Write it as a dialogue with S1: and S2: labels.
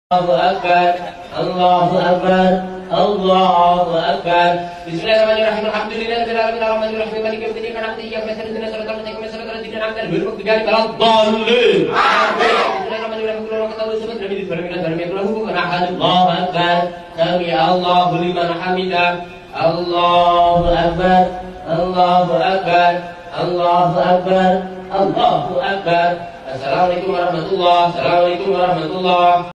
S1: Allahu Akbar, Allahu Akbar, Allahu Akbar. Bismillahirrahmanirrahim. Alhamdulillahirabbil alamin arrahmanir rahim maliki yaumiddin na'budu wa iyyaka nasta'in ihdinas siratal mustaqim siratal ladzina an'amta 'alaihim ghairil maghdubi 'alaihim waladdallin. Amin. Bismillahirrahmanirrahim. Qul huwallahu ahad, samad, lam yalid wa lam yulad wa lam yakul lahu kufuwan ahad. Allahu Akbar. Sami Allahu liman hamidah. Allahu Akbar, Allahu Akbar, Allahu Akbar, Allahu Akbar. Assalamualaikum warahmatullahi wabarakatuh. Assalamualaikum warahmatullahi